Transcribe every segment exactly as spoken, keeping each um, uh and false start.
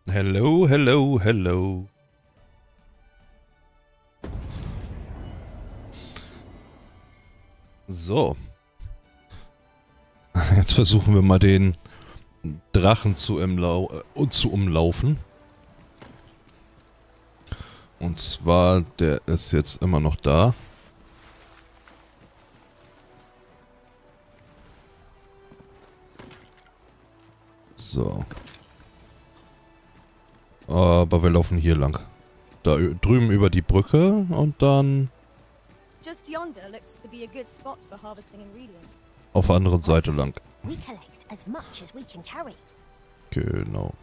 Hello, hello, hello. So. Jetzt versuchen wir mal den Drachen zu, imlau äh, zu umlaufen. Und zwar, der ist jetzt immer noch da. So. Aber wir laufen hier lang. Da drüben über die Brücke und dann Just yonder looks to be a good spot for harvesting ingredients. auf der anderen Seite lang. We collect as much as we can carry. Genau.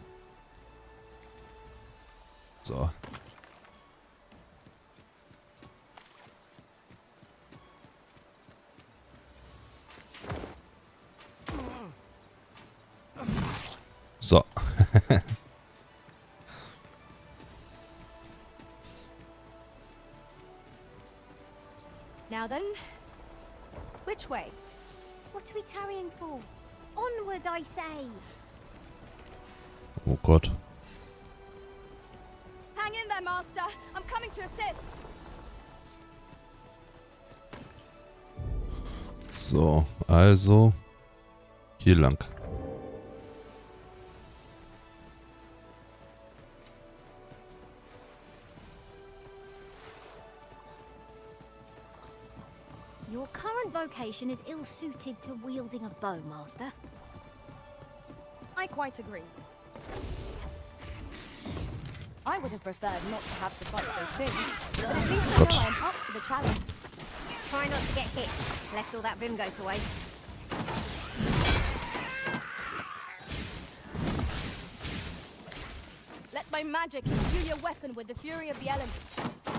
So. So. Now then, which way? What are we tarrying for? Onward, I say. Oh Gott. Hang in there, Master. I'm coming to assist. So, also hier lang. Your current vocation is ill-suited to wielding a bow, Master. I quite agree. I would have preferred not to have to fight so soon, but at least I know I'm up to the challenge. Try not to get hit, lest all that vim go to waste. Let my magic imbue your weapon with the fury of the elements.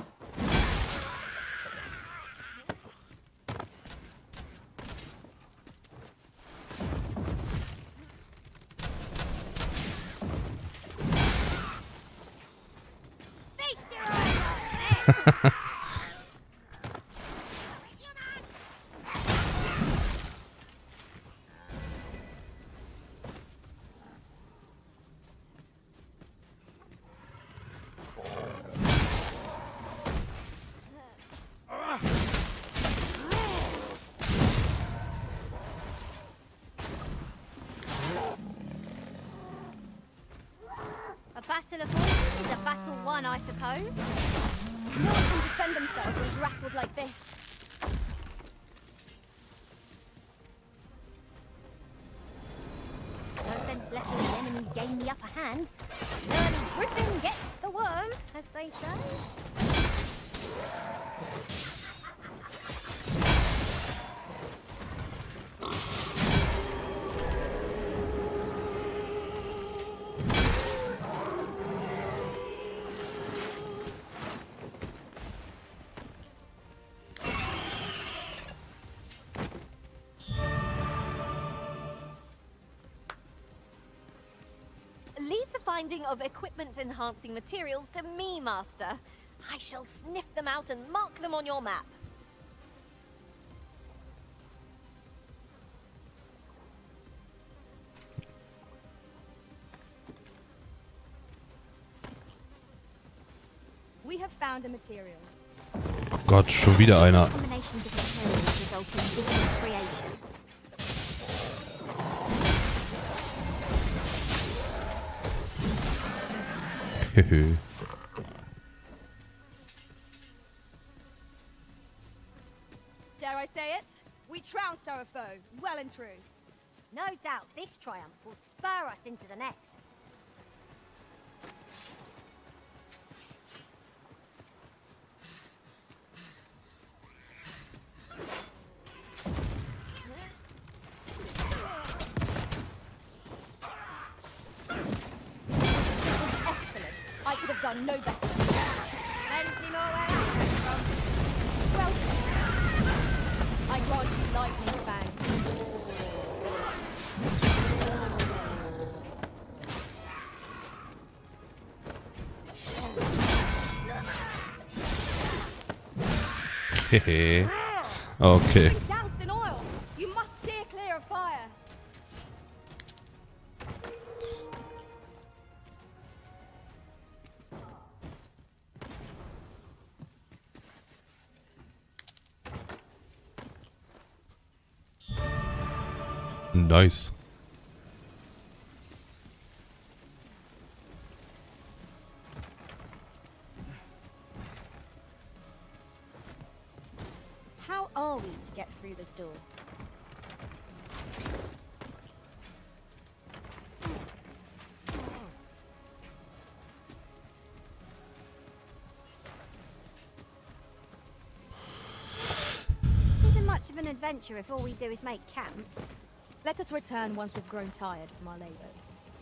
Feast your eyes! A battle of horses is a battle won, I suppose. No one can defend themselves when grappled like this. No sense letting the enemy gain the upper hand. The early griffin gets the worm, as they say. Leave the finding of equipment-enhancing materials to me, Master. I shall sniff them out and mark them on your map. We have found a material. Oh Gott, schon wieder einer. Combinations of materials result in different creations. Hehe. Dare I say it? We trounced our foe, well and true. No doubt this triumph will spur us into the next. Excellent. I could have done no better. Plenty more where that comes from. Well said. I grant you lightning fangs. Hehe. Okay. Drink doused in oil. You must steer clear of fire. Nice. How are we to get through this door? Isn't much of an adventure if all we do is make camp. Let us return once we've grown tired from our labours.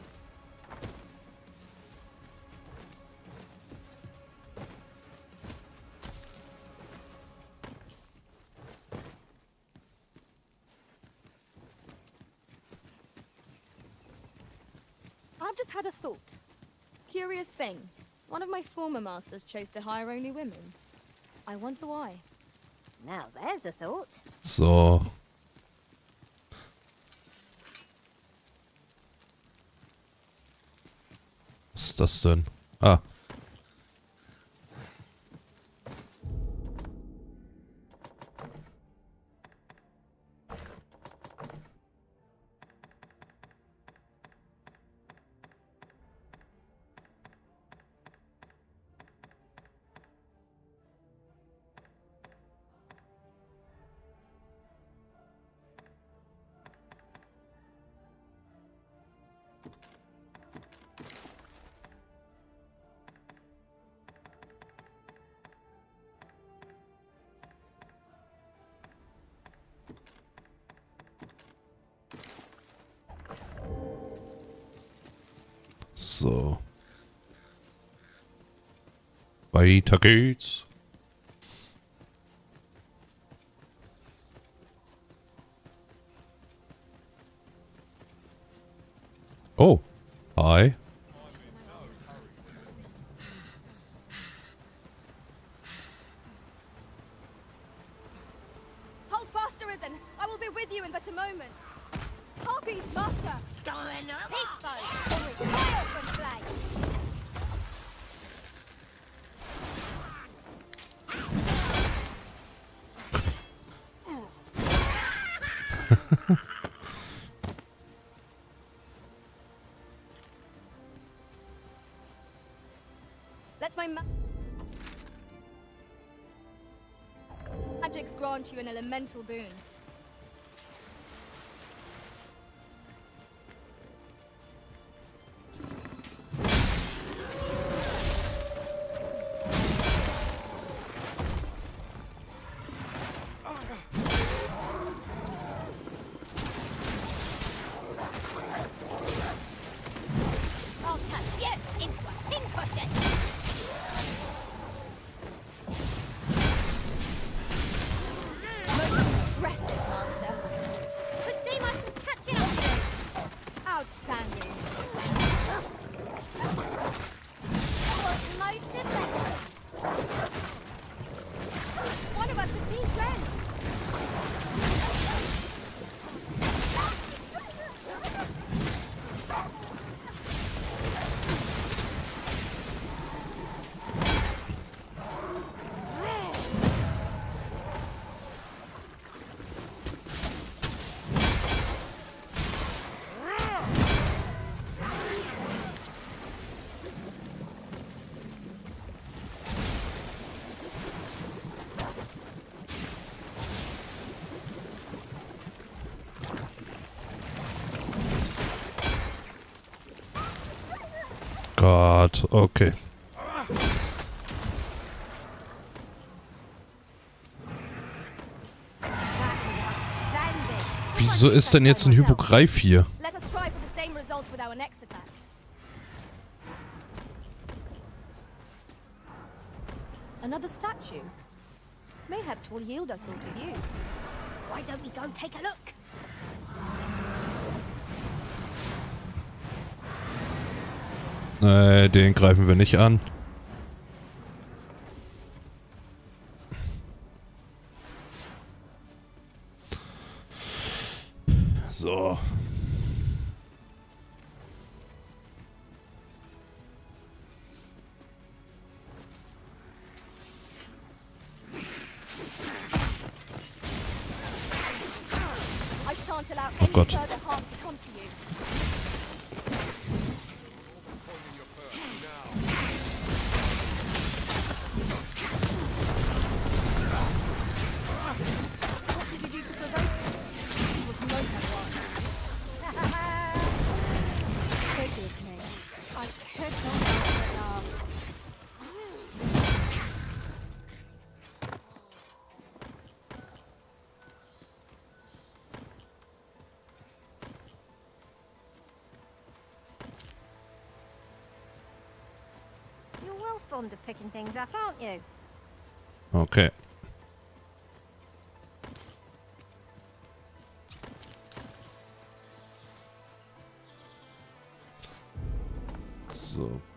I've just had a thought. Curious thing. One of my former masters chose to hire only women. I wonder why. Now there's a thought. So. Was ist das denn? Ah. So. Weiter geht's. Oh. Hi. Hold fast, Arisen. I will be with you in but a moment. Harpies, master! Peace boat, or recoil from flame. Let my ma magics grant you an elemental boon. I'll turn you into a pincushion. Impressive, master. Could seem I've some catching up to do. Outstanding. Was most effective. One of us is being drenched. Gott, okay. Outstanding. Wieso ist denn jetzt ein Hypogreif hier? Let us try for the same result with our next attack. Another statue. Mayhap 'twill yield us all to view. Why don't we go take a look? Nee, den greifen wir nicht an. So. I shan't can't allow Oh any Gott. further harm to come to you. What did you do to provoke it? It was no one. Forgive me. I could not help but laugh. You're well fond of picking things up, aren't you? Okay. So.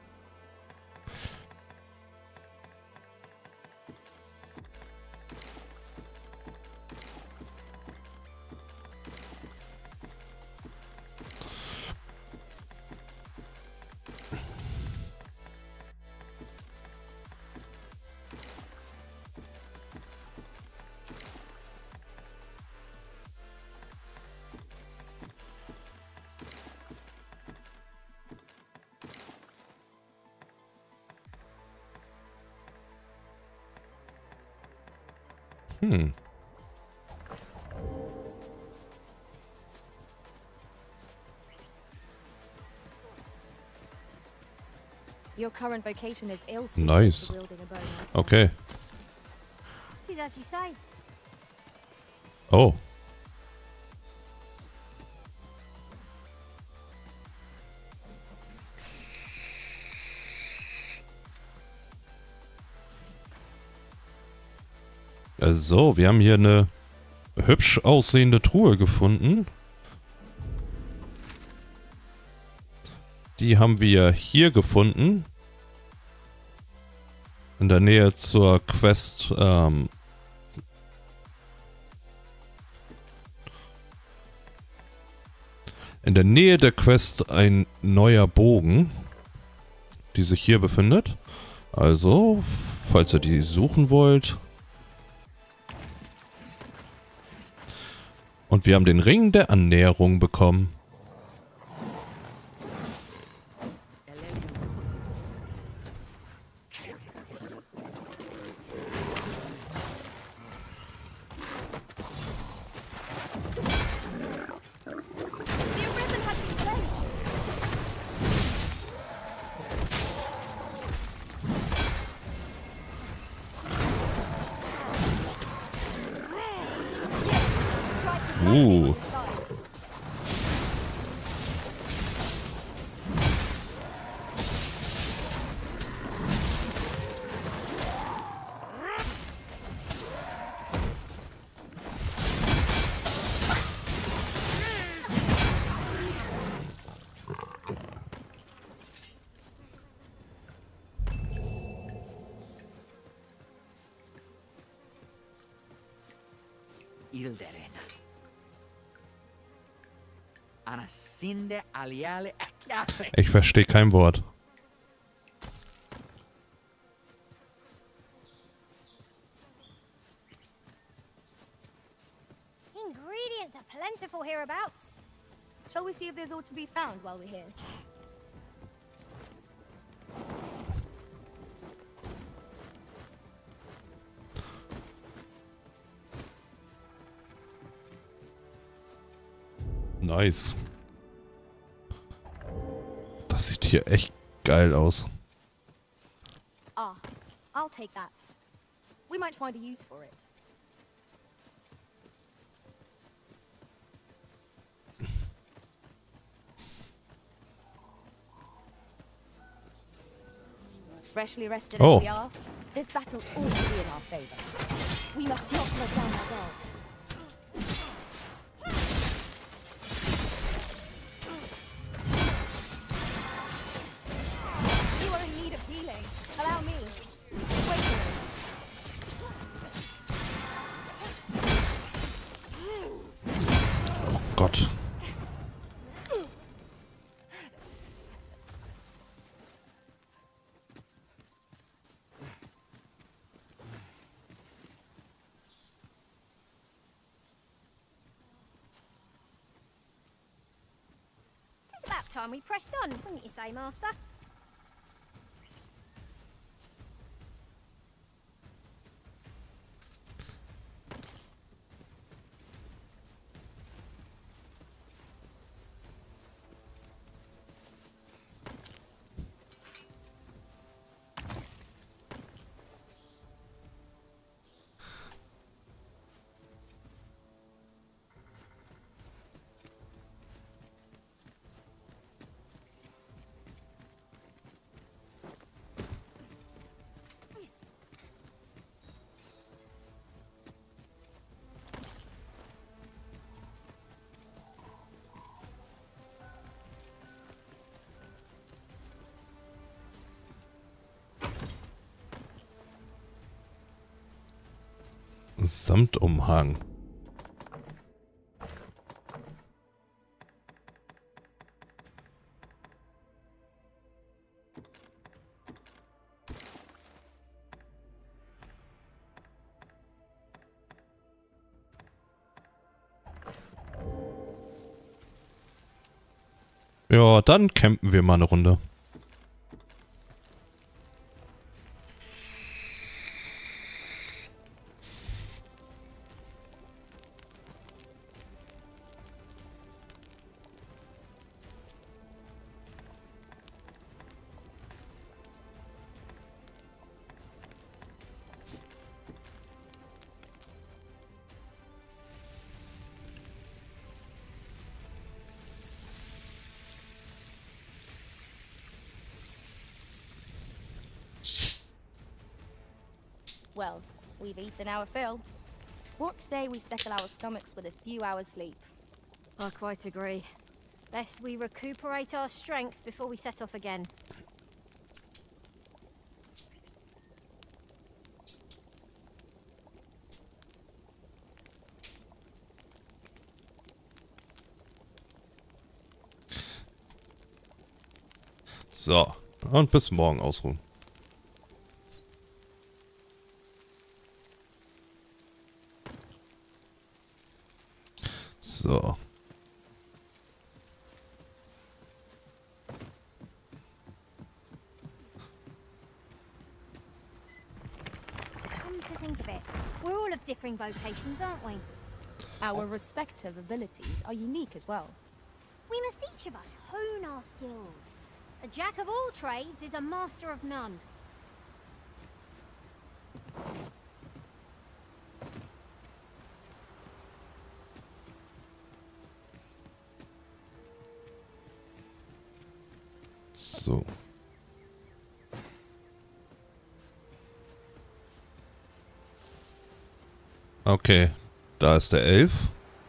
Hm. Your current vocation is ill suited Nice. to wielding a bow, Master. Okay. It is as you say. Oh. So, wir haben hier eine hübsch aussehende Truhe gefunden. Die haben wir hier gefunden. In der Nähe zur Quest. Ähm, in der Nähe der Quest ein neuer Bogen, die sich hier befindet. Also, falls ihr die suchen wollt. Und wir haben den Ring der Annäherung bekommen. The arisen has been clenched. Uh. Ilderen. Anasinde aliale acchiare. Ich verstehe kein Wort. Ingredients are plentiful hereabouts. Shall we see if there's aught to be found while we're here? Nice. Das sieht hier echt geil aus. Ah, I'll take that. We might find a use for it. Freshly rested Oh. as we are, this battle ought to be in our favor. We must not let down our guard. You are in need of healing. Allow me. Wait a minute. Gott. time we pressed on, wouldn't you say, Master? Samtumhang. Ja, dann campen wir mal eine Runde. Well, we've eaten our fill. What say we settle our stomachs with a few hours sleep? I quite agree. Best we recuperate our strength before we set off again. So, und bis morgen ausruhen. So. Come to think of it, we're all of differing vocations, aren't we? Our respective abilities are unique as well. We must each of us hone our skills. A jack of all trades is a master of none. So. Okay, da ist der Elf.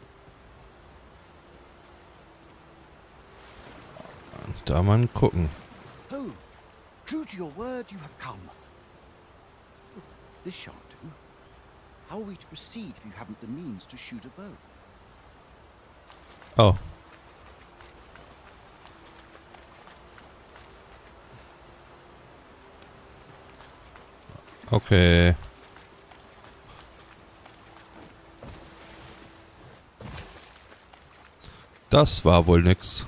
Da mal gucken. Oh, true to your word, you have come. This shan't do. How are we to proceed if you haven't the means to shoot a bow? Oh. Okay. Das war wohl nix.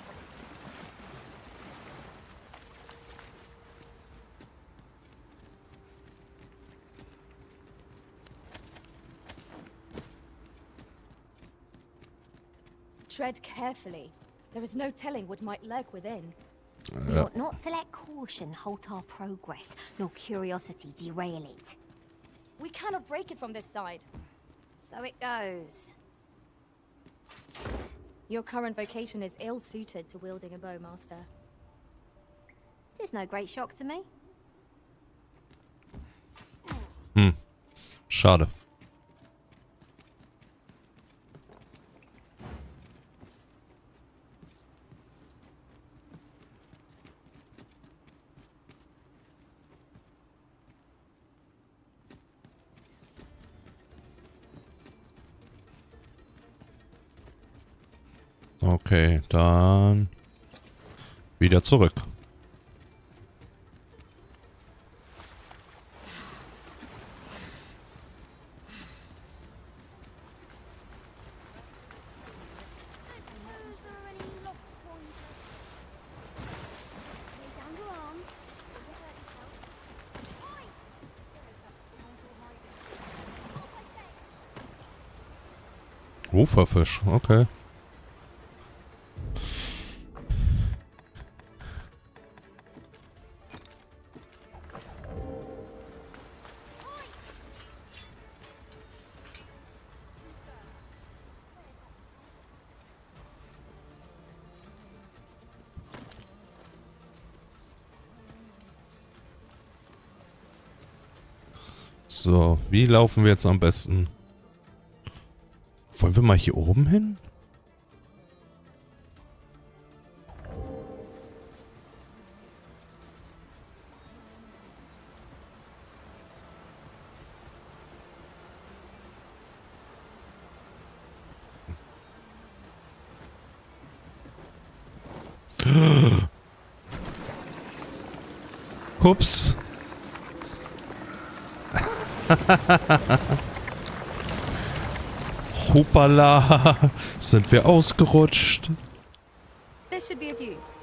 Tread carefully. There is no telling what might lurk within. We Ja. ought not to let caution halt our progress, nor curiosity derail it. We cannot break it from this side. So it goes. Your current vocation is ill-suited to wielding a bow, Master. Tis no great shock to me. Hm. Schade. Okay, dann wieder zurück. Uferfisch, okay. So, wie laufen wir jetzt am besten? Wollen wir mal hier oben hin? Ups. Hoppala, sind wir ausgerutscht. This should be of use.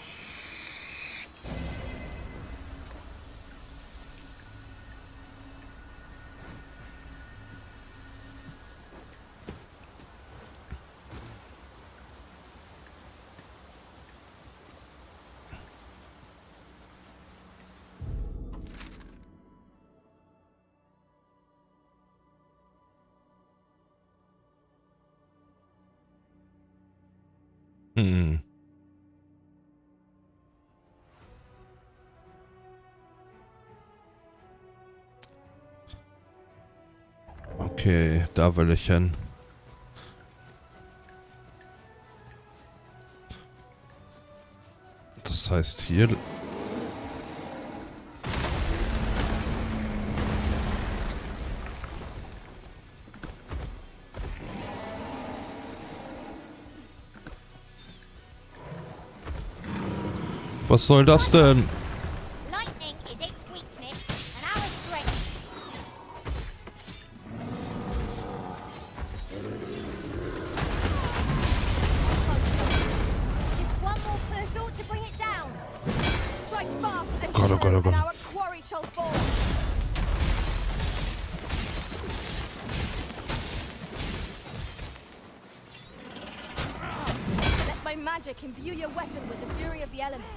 Hm. Okay, da will ich hin. Das heißt hier... Was soll das denn? Lightning is its weakness and our strength. Just one more push ought to bring it down. Strike fast and God, oh God, oh true, God. and our quarry shall fall. Let my magic imbue your weapon with the fury of the elements.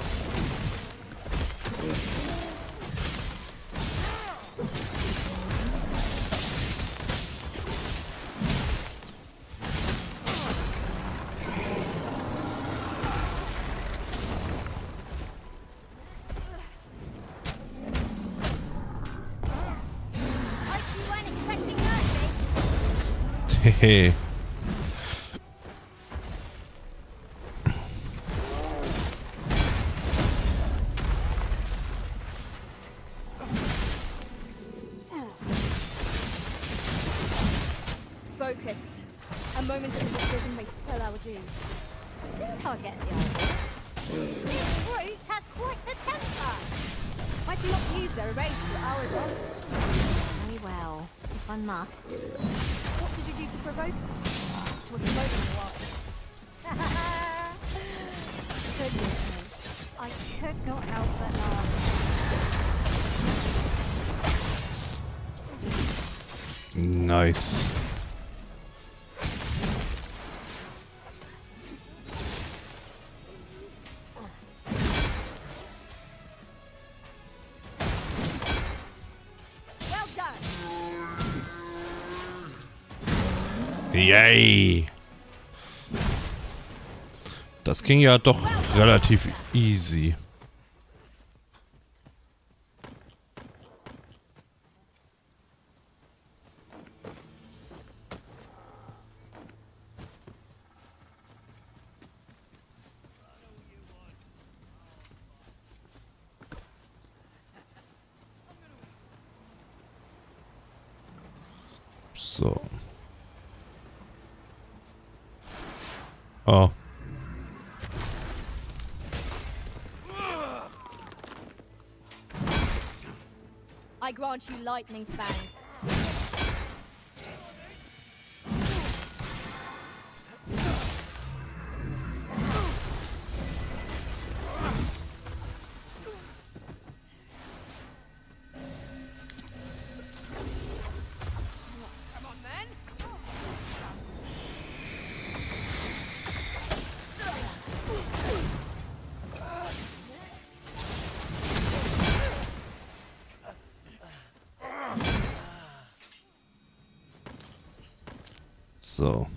Hope you weren't expecting mercy. Hehe. Focus. A moment of indecision may spell our doom. I think I'll get the idea. This brute has quite the temper. Might we not use their rage to our advantage? Very well, if I must. What did you do to provoke us? It was a moment of Goodness me, I could not help but laugh. Nice. Well done! Yay! Das ging ja doch relativ easy. So. Oh. I grant you lightning's fangs. So.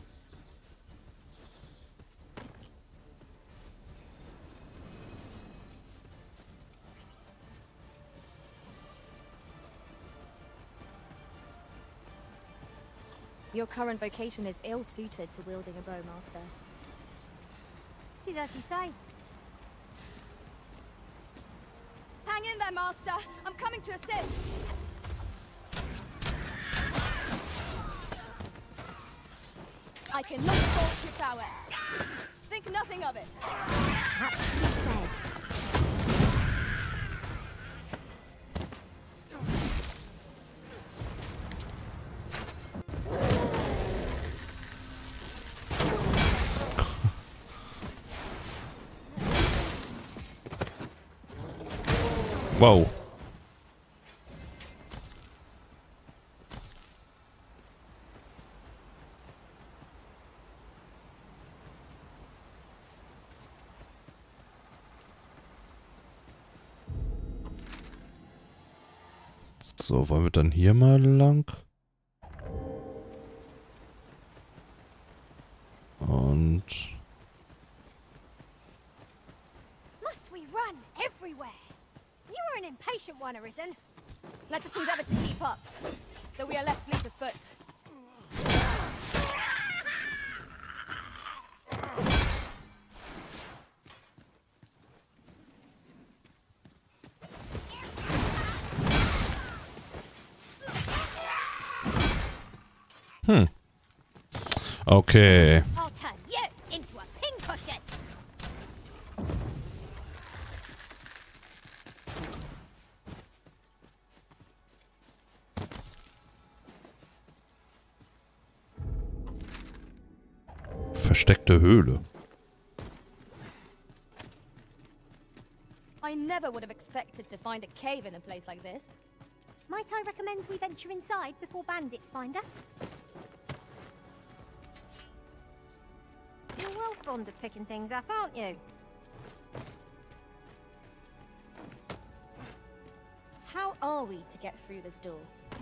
Your current vocation is ill-suited to wielding a bow, Master. Tis as you say. Hang in there, Master! I'm coming to assist! I cannot fault your prowess. Think nothing of it. Aptly said. Wow. So, wollen wir dann hier mal lang? Und... Must we run everywhere? You are an impatient one, Arisen. Let us endeavor to keep up, though we are less fleet of foot. Hm. Okay. I'll turn you into a pincushion. Versteckte Höhle. I never would have expected to find a cave in a place like this. Might I recommend we venture inside before bandits find us? You're well fond of picking things up, aren't you? How are we to get through this door?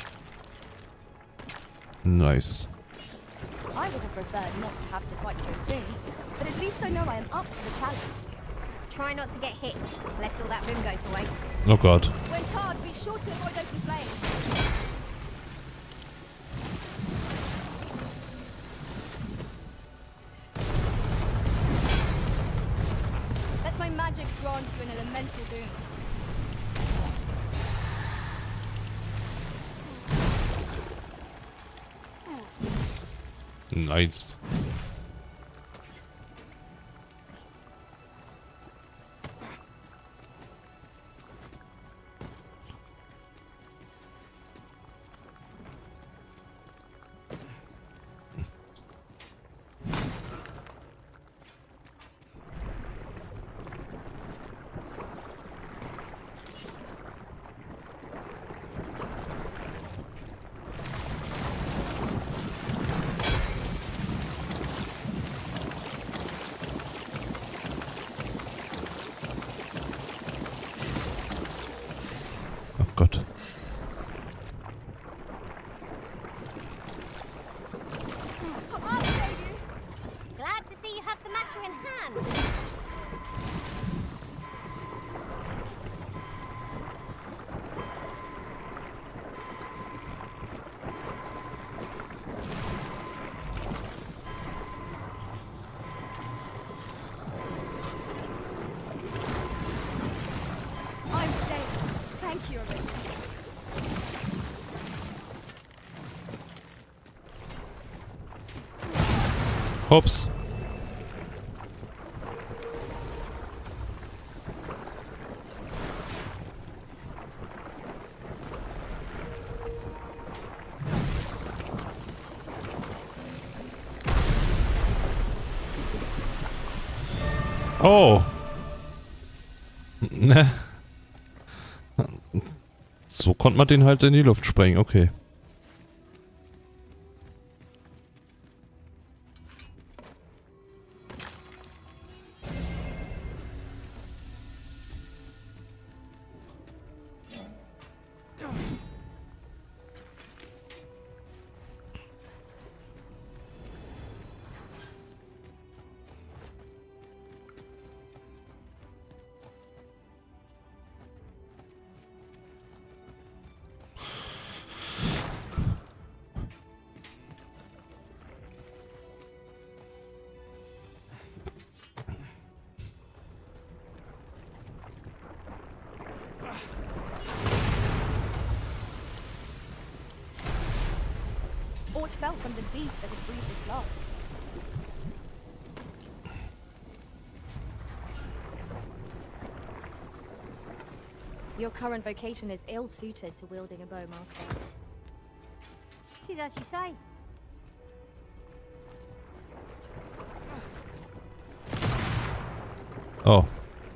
Nice. I would have preferred not to have to fight so soon, but at least I know I am up to the challenge. Try not to get hit, lest all that room go to waste. Oh God. When tarred, be sure to avoid open flame. Let my magic grant you an elemental boon. Nice. Oh Gott. I'll save you. Glad to see you have the matter in hand. I'm safe. Thank you, Arisen. Hops. Oh. Ne. So konnte man den halt in die Luft sprengen, okay. what fell from the beast that had breathed its last. Your current vocation is ill-suited to wielding a bow, Master. Tis as you say. Oh.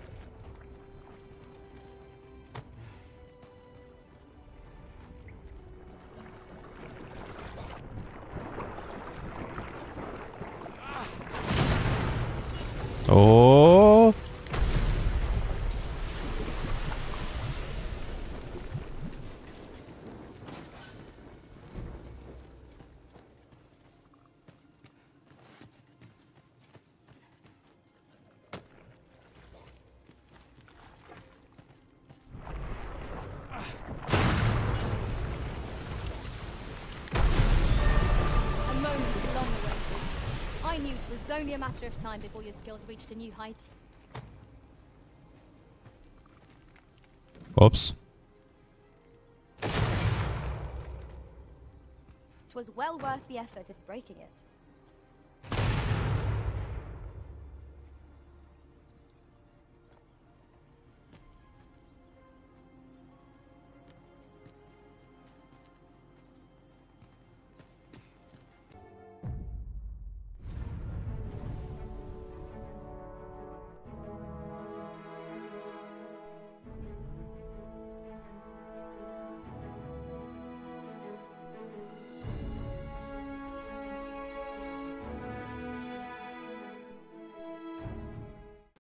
Oh. A moment long awaited. I knew it was only a matter of time before your skills reached a new height. Oops. It was well worth the effort of breaking it.